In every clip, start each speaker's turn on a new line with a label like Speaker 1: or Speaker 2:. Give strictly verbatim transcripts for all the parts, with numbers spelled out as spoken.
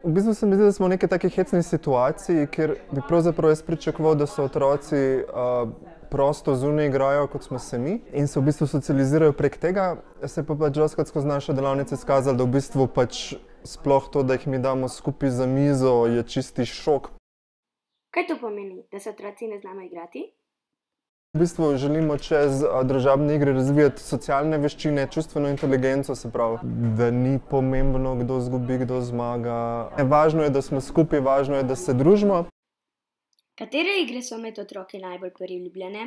Speaker 1: V bistvu se mi zdi, da smo v neki taki hecni situaciji, kjer bi pravzaprav jaz pričakoval, da so otroci uh, prosto zunaj igrajo, kot smo se mi, in se v bistvu socializirajo prek tega. Se je pa pač dostikrat skozi naše delavnice izkazalo, da v bistvu pač sploh to, da jih mi damo skupaj za mizo, je čisti šok.
Speaker 2: Kaj to pomeni, da se otroci ne znamo igrati?
Speaker 1: V bistvu želimo čez družabne igre razvijati socialne veščine, čustveno inteligenco, se pravi, da ni pomembno, kdo izgubi, kdo zmaga. Važno je, da smo skupaj, važno je, da se družimo.
Speaker 2: Katere igre so med otroki najbolj priljubljene?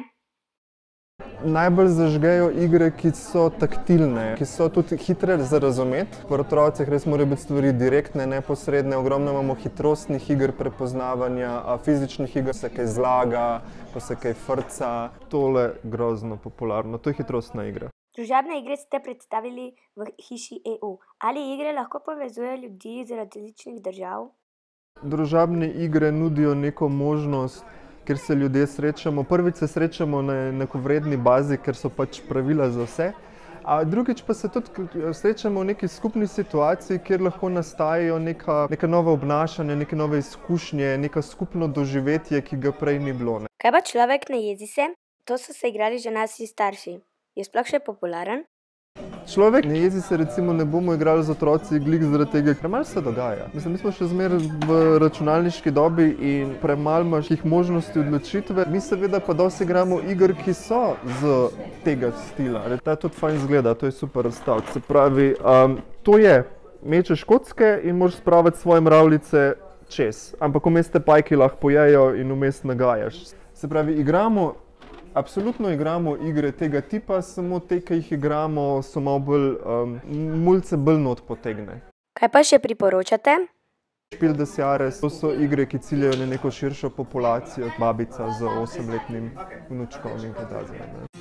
Speaker 1: Najbolj zažgejo igre, ki so taktilne, ki so tudi hitre za razumeti. Pri otrocih res morajo biti stvari direktne, neposredne. Ogromno imamo hitrostnih iger prepoznavanja, fizičnih iger, se kaj zlaga, ko se kaj frca. Tole grozno popularno, to je hitrostna igra.
Speaker 2: Družabne igre ste predstavili v hiši E U. Ali igre lahko povezujejo ljudi iz različnih držav?
Speaker 1: Družabne igre nudijo neko možnost, kjer se ljudje srečamo. Prvič se srečamo na enakovredni bazi, ker so pač pravila za vse. A drugič pa se tudi srečamo v neki skupni situaciji, kjer lahko nastajajo neka, neka nova obnašanja, neke nove izkušnje, neka skupno doživetje, ki ga prej ni bilo. Ne?
Speaker 2: Kaj pa človek ne jezi se? To so se igrali že naši starši. Je sploh še popularen?
Speaker 1: Človek ne jezi se recimo ne bomo igrali z otroci glih zaradi tega, ker malo se dogaja. Mislim, mi smo še zmeraj v računalniški dobi in premalo imaš teh možnosti odločitve. Mi seveda pa dosti igramo iger, ki so z tega stila. Ta tudi fajn izgleda, to je super razstaviti. Se pravi, um, to je, mečeš kocke in moraš spraviti svoje mravljice čez. Ampak vmes te pajki lahko pojejo in vmes nagajaš. Se pravi, igramo Absolutno igramo igre tega tipa, samo te, ki jih igramo, so malo bolj, um, mulce bolj not potegne.
Speaker 2: Kaj pa še priporočate?
Speaker 1: Spiel des Jahres, to so igre, ki ciljajo na neko širšo populacijo, babica z osemletnim vnučkom in kaj takega.